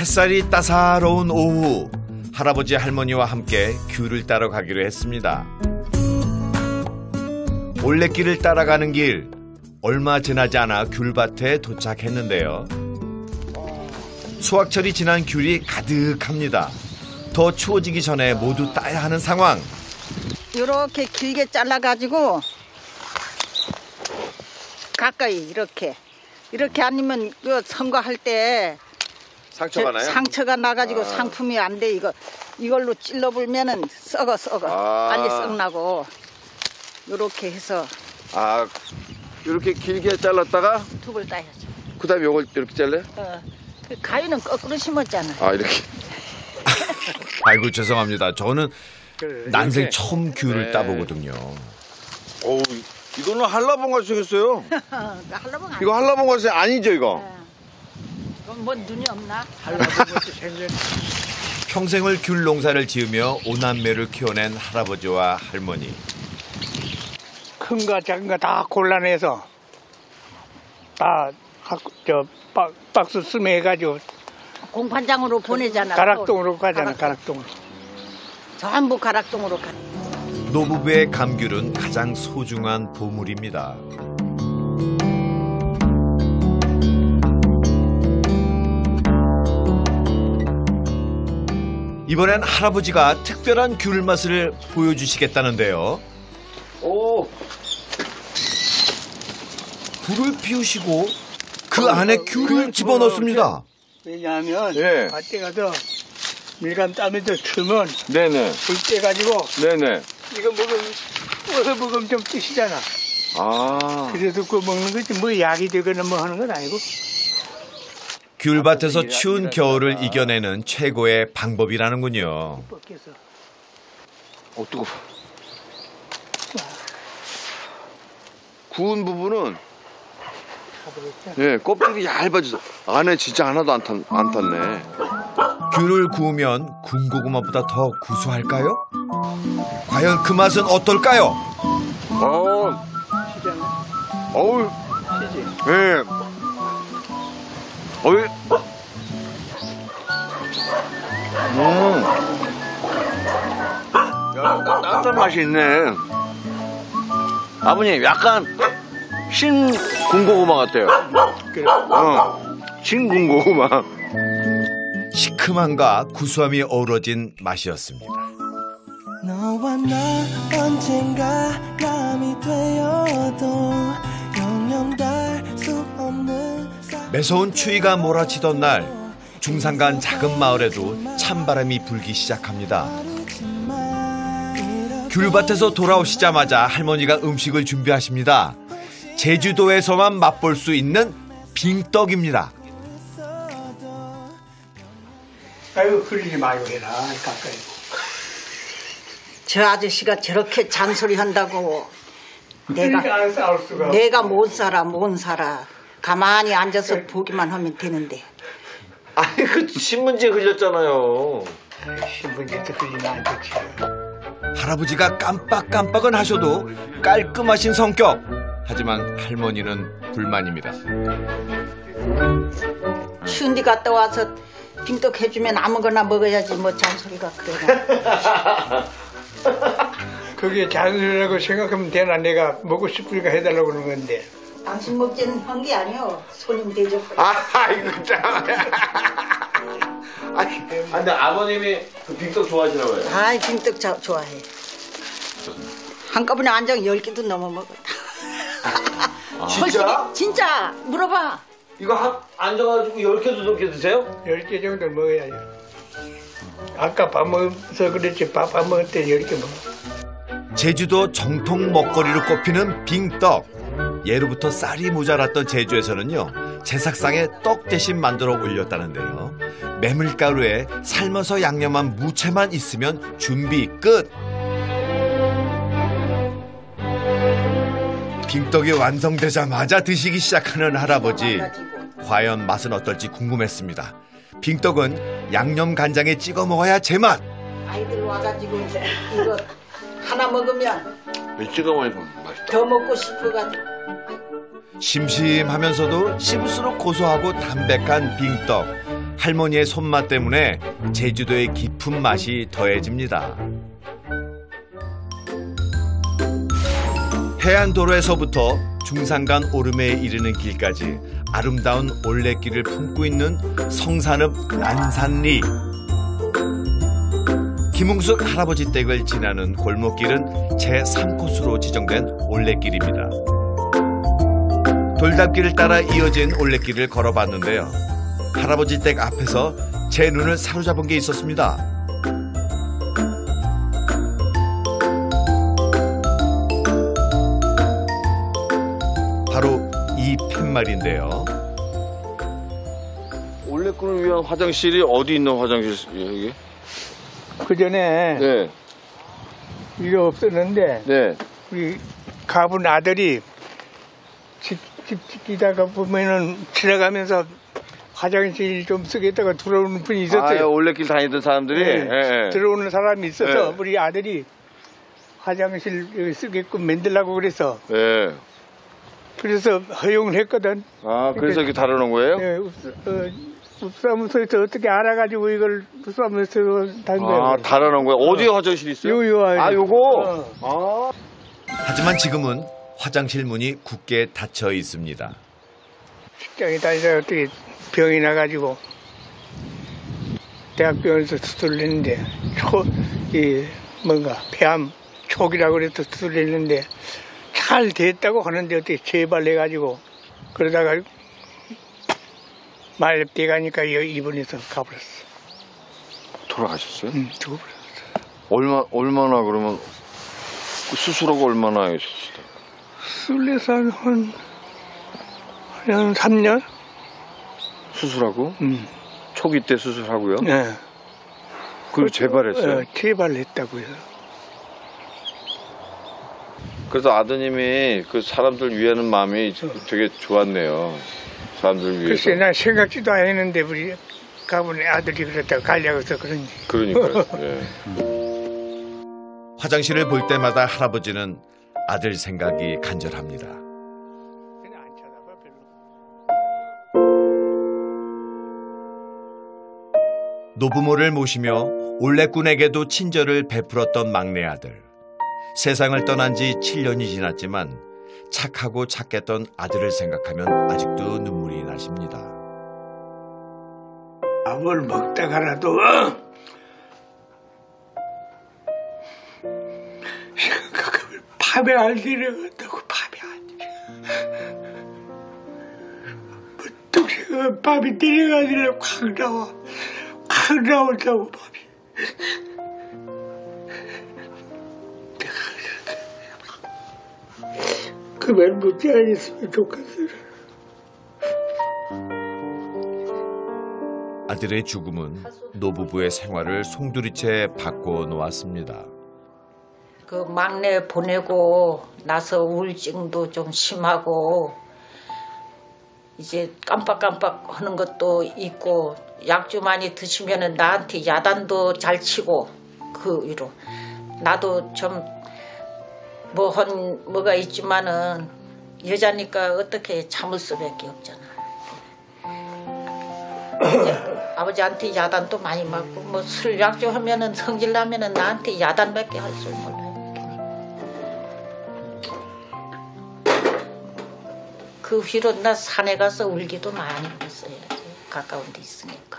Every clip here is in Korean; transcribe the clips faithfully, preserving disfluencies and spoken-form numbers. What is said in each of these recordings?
햇살이 따사로운 오후, 할아버지 할머니와 함께 귤을 따러 가기로 했습니다. 올레길을 따라가는 길, 얼마 지나지 않아 귤밭에 도착했는데요. 수확철이 지난 귤이 가득합니다. 더 추워지기 전에 모두 따야 하는 상황. 이렇게 길게 잘라가지고 가까이 이렇게 이렇게 아니면 그 선거할 때 상처가 나요? 상처가 나가지고 아. 상품이 안 돼. 이거 이걸로 찔러불면은 썩어 썩어 아. 빨리 썩나고 이렇게 해서 아, 이렇게 길게 잘랐다가 두 을 따야죠. 그다음에 요걸 이렇게 잘래? 어, 그 가위는 거꾸로 심었잖아. 아, 이렇게. 아이고 죄송합니다. 저는 난생 이렇게. 처음 귤을 네. 따보거든요. 어우, 이거는 한라봉같이 생겼어요. 한라봉 아니야. 이거 한라봉같이 아니죠, 이거? 그럼 뭐 눈이 없나? 평생을 귤 농사를 지으며 오남매를 키워낸 할아버지와 할머니. 큰 거 작은 거 다 골라내서 다 저 박스 쓰매 해가지고 공판장으로 보내잖아. 가락동으로 가잖아. 가락동. 가락동으로. 전부 가락동으로 가. 노부부의 감귤은 가장 소중한 보물입니다. 이번엔 할아버지가 특별한 귤 맛을 보여주시겠다는데요. 오. 불을 피우시고 그 안에 귤을 집어넣습니다. 왜냐하면 예. 밭에 가서 밀감 따면서 추면 네네. 불 떼가지고 네네. 이거 먹으면 어서 먹으면 좀 뜨시잖아. 아. 그래서 그거 먹는 거지 뭐 약이 되거나 뭐 하는 건 아니고. 귤밭에서 추운 겨울을 이겨내는 최고의 방법이라는군요. 벗겨서. 어, 뜨거워. 구운 부분은 예, 껍질이 얇아져서 안에 진짜 하나도 안, 탔, 안 탔네. 귤을 구우면 군고구마보다 더 구수할까요? 과연 그 맛은 어떨까요? 어, 시잖아. 어우, 시지. 예. 어이. 음. 야, 따- 따뜻한 맛이 있네. 아버님, 약간 신 군고구마 같아요. 그래. 어, 신 군고구마. 시큼함과 구수함이 어우러진 맛이었습니다. 너와 나 언젠가 남이 되어도 영영 닿을 수 없는 매서운 추위가 몰아치던 날, 중산간 작은 마을에도 찬바람이 불기 시작합니다. 귤밭에서 돌아오시자마자 할머니가 음식을 준비하십니다. 제주도에서만 맛볼 수 있는 빙떡입니다. 아이고 흘리지 말고 해라. 가까이. 저 아저씨가 저렇게 잔소리 한다고 내가 그러니까 안 싸울 수가 내가 없어. 못 살아 못 살아 가만히 앉아서 보기만 하면 되는데. 아니, 그 신문지에 흘렸잖아요. 신문지도 흘리면 안 좋지. 할아버지가 깜빡깜빡은 하셔도 깔끔하신 성격. 하지만 할머니는 불만입니다. 추운 데 갔다 와서 빙떡 해주면 아무거나 먹어야지 뭐 잔소리가 그러나. 그게 잔소리라고 생각하면 되나. 내가 먹고 싶으니까 해달라고 그러는 건데. 당신 먹지는 한 게 아니오. 손님 대접. 아, 이거 참. 아니, 근데 아버님이 그 빙떡 좋아하시나 봐요. 아이 빙떡 자, 좋아해. 한꺼번에 앉아 열 개도 넘어 먹었다. 아, 진짜? 진짜 물어봐. 이거 한, 앉아가지고 열 개도 넘게 드세요? 열 개 정도 먹어야지. 아까 밥 먹어서 그랬지. 밥 안 먹을 때 열 개 먹어. 제주도 정통 먹거리로 꼽히는 빙떡. 예로부터 쌀이 모자랐던 제주에서는요, 제삭상에 떡 대신 만들어 올렸다는데요. 메밀가루에 삶아서 양념한 무채만 있으면 준비 끝. 빙떡이 완성되자마자 드시기 시작하는 할아버지. 과연 맛은 어떨지 궁금했습니다. 빙떡은 양념 간장에 찍어 먹어야 제맛. 아이들 와가지고 이제 이거 하나 먹으면 찍어 먹으면 맛있다. 더 먹고 싶어가지고. 심심하면서도 씹을수록 고소하고 담백한 빙떡. 할머니의 손맛 때문에 제주도의 깊은 맛이 더해집니다. 해안도로에서부터 중산간 오름에 이르는 길까지 아름다운 올레길을 품고 있는 성산읍 난산리. 김웅숙 할아버지 댁을 지나는 골목길은 제삼 코스로 지정된 올레길입니다. 돌담길을 따라 이어진 올레길을 걸어봤는데요. 할아버지 댁 앞에서 제 눈을 사로잡은 게 있었습니다. 바로 이 팻말인데요. 올레길을 위한 화장실이 어디 있는 화장실이에요, 이게? 그 전에 네. 이게 없었는데 네. 우리 가분 아들이 집, 집 짓기다가 보면은 지나가면서 화장실 좀 쓰겠다가 들어오는 분이 있었어요. 아, 올레길 다니던 사람들이? 네. 네. 네. 들어오는 사람이 있어서 네. 우리 아들이 화장실 쓰게끔 만들라고 그래서 네. 그래서 허용을 했거든. 아, 그래서 이렇게 달아놓은 거예요? 네, 읍사무소에서 어떻게 알아가지고 이걸 읍사무소에서 단 거예요. 아, 달아놓은 거예요? 어디에 화장실이 있어요? 요, 요, 아, 요거? 어. 아. 하지만 지금은 화장실 문이 굳게 닫혀 있습니다. 직장에 다니다가 어떻게 병이 나가지고 대학병원에서 수술을 했는데 초, 이 뭔가 폐암 초기라고 그래서 수술을 했는데 잘 됐다고 하는데 어떻게 재발해가지고 그러다가 말렙돼 가니까 입원해서 가버렸어. 돌아가셨어요? 응, 죽어버렸어. 얼마, 얼마나 그러면, 수술하고 얼마나 하셨어요? 수술해서 한, 한, 한 삼 년? 수술하고? 응. 초기 때 수술하고요? 네. 그리고 재발했어요? 어, 재발했다고요. 그래서 아드님이 그 사람들 위하는 마음이 되게 좋았네요. 사람들 위해서. 글쎄, 난 생각지도 안 했는데, 우리 가문의 아들이 그랬다고 가려고서 그런지. 그러니까요. 예. 화장실을 볼 때마다 할아버지는 아들 생각이 간절합니다. 그냥 안 쳐다봐, 별로. 노부모를 모시며 올레꾼에게도 친절을 베풀었던 막내 아들. 세상을 떠난 지 칠 년이 지났지만 착하고 착했던 아들을 생각하면 아직도 눈물이 나십니다. 밥을 먹다가라도 생각하면 밥에 안 들어간다고. 밥에 안 들어가. 문득 생각하면 밥이 들어가길래 확 나와. 확 나온다고 밥이. 그 말 못지 않았으면 좋겠어요. 아들의 죽음은 노부부의 생활을 송두리째 바꿔놓았습니다. 그 막내 보내고 나서 우울증도 좀 심하고 이제 깜빡깜빡 하는 것도 있고 약주 많이 드시면은 나한테 야단도 잘 치고 그 위로 나도 좀 뭐 한 뭐가 있지만은 여자니까 어떻게 참을 수밖에 없잖아. 아버지한테 야단도 많이 맞고 뭐 술 약주 하면은 성질 나면은 나한테 야단밖에 할 줄 몰라요. 그 뒤로 나 산에 가서 울기도 많이 했어요. 가까운 데 있으니까.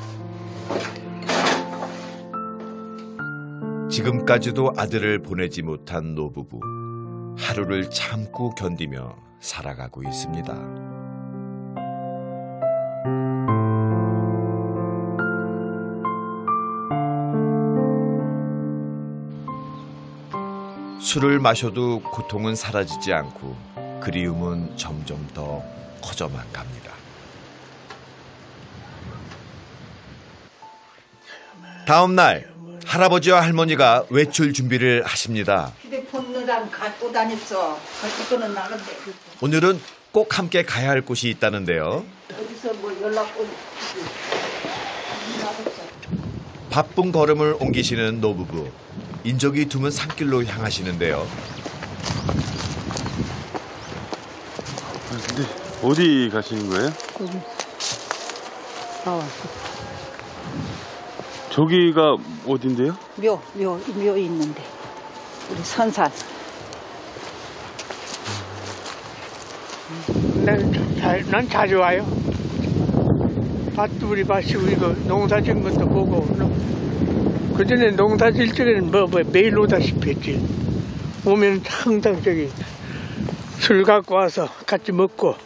지금까지도 아들을 보내지 못한 노부부. 하루를 참고 견디며 살아가고 있습니다. 술을 마셔도 고통은 사라지지 않고 그리움은 점점 더 커져만 갑니다. 다음 날 할아버지와 할머니가 외출 준비를 하십니다. 휴대폰을 갖고 다녔어. 이거는 나간대. 오늘은 꼭 함께 가야 할 곳이 있다는데요. 어디서 뭐 연락 올. 바쁜 걸음을 옮기시는 노부부. 인적이 드문 산길로 향하시는데요. 근데 어디 가시는 거예요? 나왔어. 저기가 어딘데요? 묘, 묘, 묘 있는데. 우리 선산. 난, 자, 난 자주 와요. 밭도 우리 밭이고 이거 농사 지은 것도 보고. 그 전에 농사 지을 적에는 뭐, 뭐 매일 오다시피 했지. 오면 항상 저기 술 갖고 와서 같이 먹고.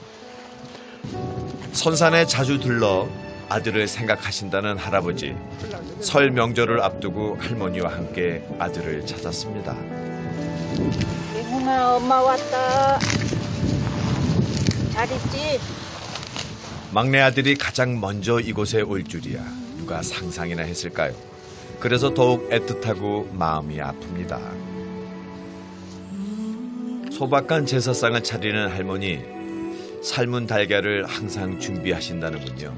선산에 자주 들러 아들을 생각하신다는 할아버지. 설 명절을 앞두고 할머니와 함께 아들을 찾았습니다. 홍아, 엄마 왔다. 잘 있지? 막내 아들이 가장 먼저 이곳에 올 줄이야 누가 상상이나 했을까요? 그래서 더욱 애틋하고 마음이 아픕니다. 소박한 제사상을 차리는 할머니, 삶은 달걀을 항상 준비하신다는군요.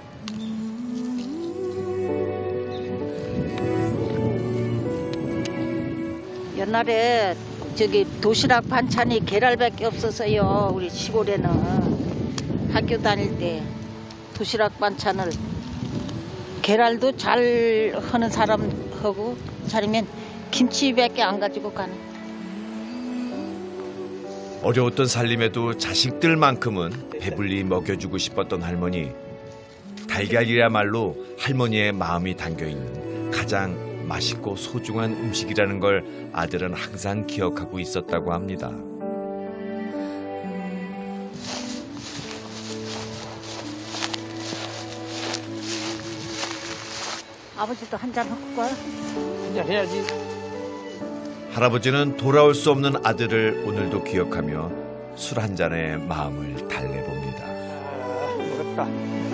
옛날에 저기 도시락 반찬이 계란밖에 없어서요. 우리 시골에는 학교 다닐 때 도시락 반찬을 계란도 잘 하는 사람하고 차리면 김치밖에 안 가지고 가는. 어려웠던 살림에도 자식들만큼은 배불리 먹여주고 싶었던 할머니. 달걀이야말로 할머니의 마음이 담겨있는 가장 맛있고 소중한 음식이라는 걸 아들은 항상 기억하고 있었다고 합니다. 아버지도 한잔 하고 가. 한잔 해야지. 할아버지는 돌아올 수 없는 아들을 오늘도 기억하며 술 한 잔에 마음을 달래봅니다. 아, 먹었다.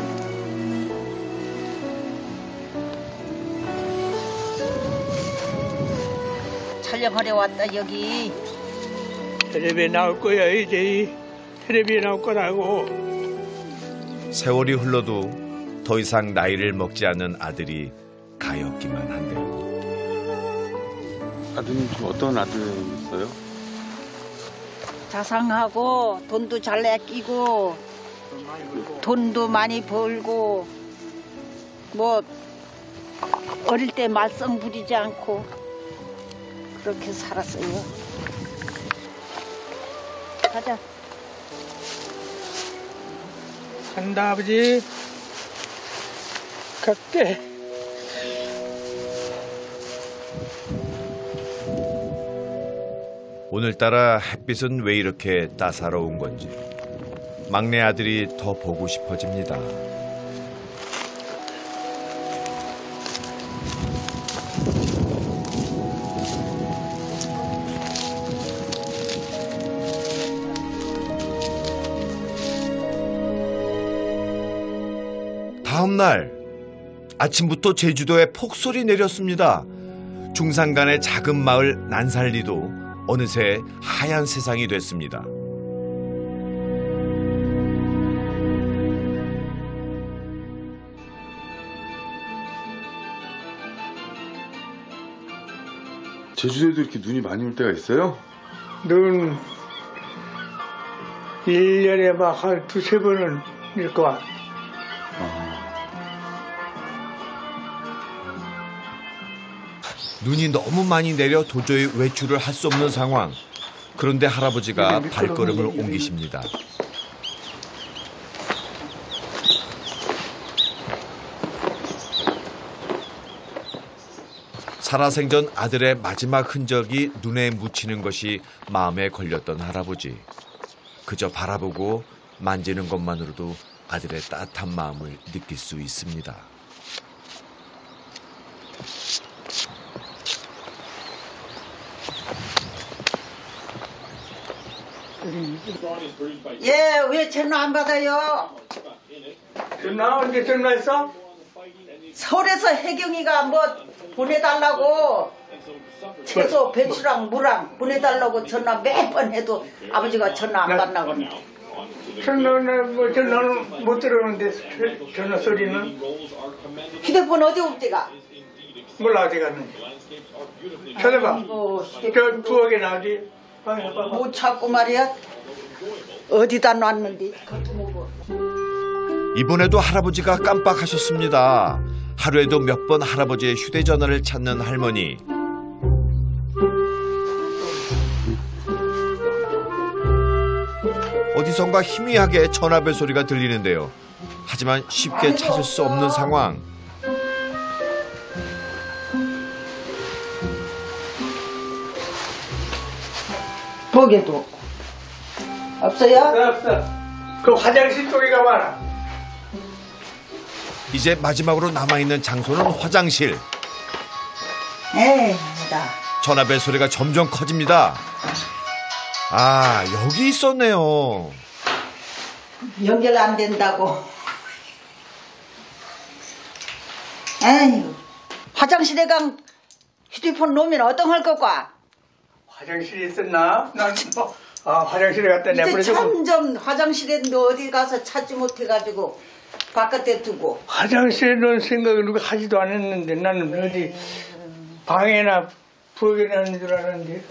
촬영하러 왔다 여기. 텔레비에 나올 거야 이제. 텔레비에 나올 거라고. 세월이 흘러도 더 이상 나이를 먹지 않는 아들이 가엾기만 한데요. 아드님 좀 어떤 아들이었어요? 자상하고 돈도 잘 아끼고 돈도 많이 벌고 뭐 어릴 때 말썽 부리지 않고 그렇게 살았어요. 가자. 간다 아버지. 갈게. 오늘따라 햇빛은 왜 이렇게 따사로운 건지 막내 아들이 더 보고 싶어집니다. 다음 날 아침부터 제주도에 폭설이 내렸습니다. 중산간의 작은 마을 난살리도 어느새 하얀 세상이 됐습니다. 제주도에도 이렇게 눈이 많이 올 때가 있어요? 눈 일 년에 막 한 두세 번은 일 거야. 눈이 너무 많이 내려 도저히 외출을 할 수 없는 상황. 그런데 할아버지가 발걸음을 옮기십니다. 살아생전 아들의 마지막 흔적이 눈에 묻히는 것이 마음에 걸렸던 할아버지. 그저 바라보고 만지는 것만으로도 아들의 따뜻한 마음을 느낄 수 있습니다. 예, 왜 전화 안 받아요? 전화 언제 전화했어? 서울에서 혜경이가 뭐 보내달라고 채소, 배추랑 무랑 보내달라고 전화 몇 번 해도 아버지가 전화 안 받나 보네. 전화는 뭐 전화는 못 들어오는데 전화 소리는 휴대폰 어디 없대가? 몰라 어디 갔는지. 찾아봐. 저 부엌에 나오지. 못 찾고 말이야. 어디다 놨는데? 갖고 먹어. 이번에도 할아버지가 깜빡하셨습니다. 하루에도 몇 번 할아버지의 휴대전화를 찾는 할머니. 어디선가 희미하게 전화벨 소리가 들리는데요. 하지만 쉽게 찾을 수 없는 상황. 거기도 없고. 없어요? 없어. 그 화장실 쪽에 가봐라. 이제 마지막으로 남아있는 장소는 화장실. 에이, 나. 전화벨 소리가 점점 커집니다. 아, 여기 있었네요. 연결 안 된다고. 에휴, 화장실에 간 휴대폰 놓으면 어떤 할 것과? 화장실에 있었나? 난 뭐, 아, 화장실에 갔다 이제 내버려두고. 점점 화장실에 어디 가서 찾지 못해가지고 바깥에 두고. 화장실에 놓은 생각을 누가 하지도 않았는데 나는 어디 방에나 부엌에 놨는 줄 알았는데.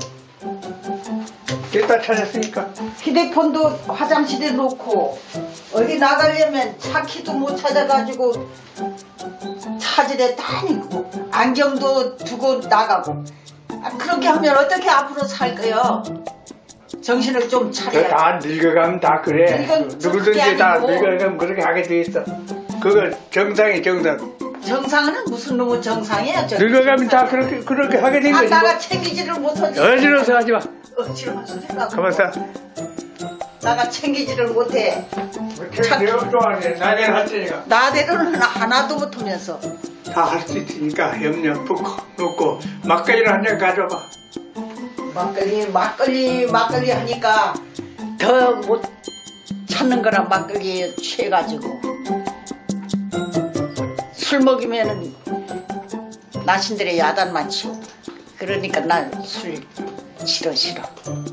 됐다 찾았으니까. 휴대폰도 화장실에 놓고 어디 나가려면 차키도 못 찾아가지고 찾으래 다니고 안경도 두고 나가고. 아, 그렇게 하면 어떻게 앞으로 살 거요? 정신을 좀 차려야. 다 늙어가면 다 그래. 늙은 누구든지 다 아니고. 늙어가면 그렇게 하게 돼 있어. 그거 정상이 정상. 정상은 무슨 놈의 정상이야? 저 늙어가면 다 정상. 그렇게 그렇게 하게 된 아, 거지. 나가 뭐. 챙기지를 못하지. 어지러워서 하지 마. 어지러워서 생각. 가만있어. 나가 챙기지를 못해. 참 좋아하네. 나는 할 테니까. 나대로는 하나도 못하면서. 다 할 수 있으니까 염려 붓고 놓고 막걸리를 한 잔 가져봐. 막걸리 막걸리 막걸리 하니까 더 못 찾는 거라 막걸리에 취해가지고 술 먹으면은 나신들의 야단만 치고 그러니까 난 술 싫어 싫어.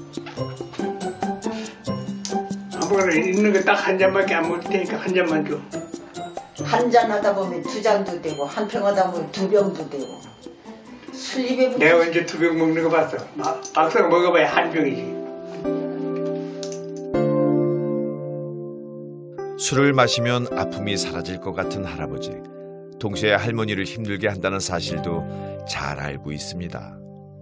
아무거나 있는 거 딱 한 잔밖에 안 먹을 테니까 한 잔만 줘. 한 잔 하다 보면 두 잔도 되고 한 병 하다 보면 두 병도 되고 술 입에 붙. 내가 언제 두 병 먹는 거 봤어. 막- 막상 먹어봐야 한 병이지. 술을 마시면 아픔이 사라질 것 같은 할아버지. 동시에 할머니를 힘들게 한다는 사실도 잘 알고 있습니다.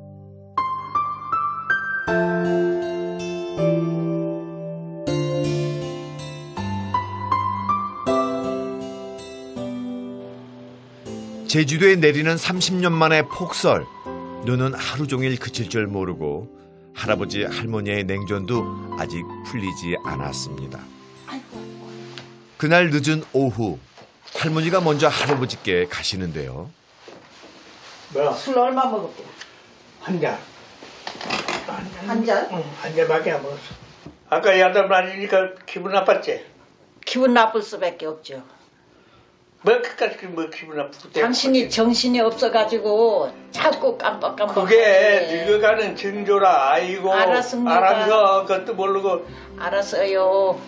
제주도에 내리는 삼십 년 만의 폭설. 눈은 하루 종일 그칠 줄 모르고 할아버지 할머니의 냉전도 아직 풀리지 않았습니다. 그날 늦은 오후 할머니가 먼저 할아버지께 가시는데요. 뭐야? 술 얼마 먹었대? 한 잔. 한 잔? 응, 한 잔밖에 안 먹었어. 아까 야단 맞으니까 기분 나빴지? 기분 나쁠 수밖에 없죠. 뭐 끝까지 뭐 기분 나쁘고. 당신이 정신이 없어가지고 자꾸 깜빡깜빡. 그게 늙어가는 징조라. 아이고. 알았습니다. 알아서 그것도 모르고. 알았어요.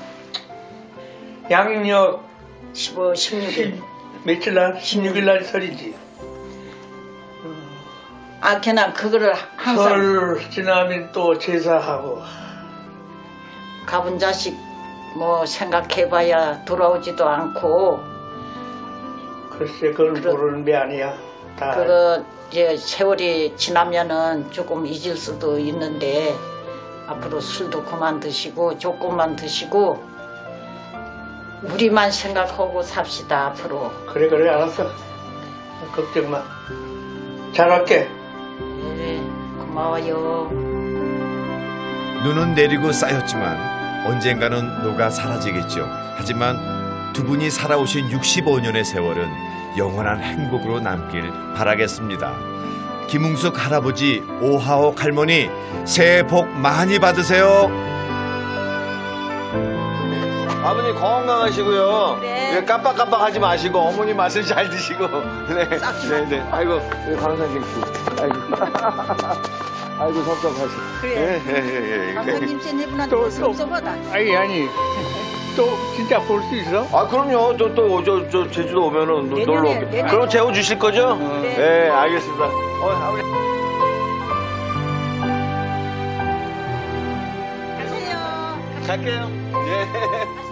양력 십오, 십육 일. 며칠 날? 십육 일 날 설이지. 아, 그냥 그거를 항상 설 지나면 또 제사하고. 가본 자식 뭐 생각해봐야 돌아오지도 않고 글쎄 그걸 그러- 모르는 게 아니야. 다. 그거 이제 세월이 지나면은 조금 잊을 수도 있는데 앞으로 술도 그만 드시고 조금만 드시고 우리만 생각하고 삽시다 앞으로. 그래 그래 알았어. 걱정 마. 잘할게. 네, 고마워요. 눈은 내리고 쌓였지만 언젠가는 녹아 사라지겠죠. 하지만 두 분이 살아오신 육십오 년의 세월은 영원한 행복으로 남길 바라겠습니다. 김웅숙 할아버지, 오하옥 할머니, 새해 복 많이 받으세요. 아버님 건강하시고요. 그래. 예, 깜빡깜빡하지 마시고 어머니 맛을 잘 드시고. 네, 네, 네. 아이고 강산경 씨. 아이고, 아이고 섭섭하시. 그래. 예, 예, 예, 예. 감독님 쟤네분한테 또, 뭐 또. 섭섭하다. 아니 아니. 또 진짜 볼 수 있어? 아 그럼요. 또 또 저 저 제주도 오면은 내년에, 놀러 올게. 내년에. 그럼 재워 주실 거죠? 네. 네, 알겠습니다. 어, 아버님. 가세요. 갈게요. 예.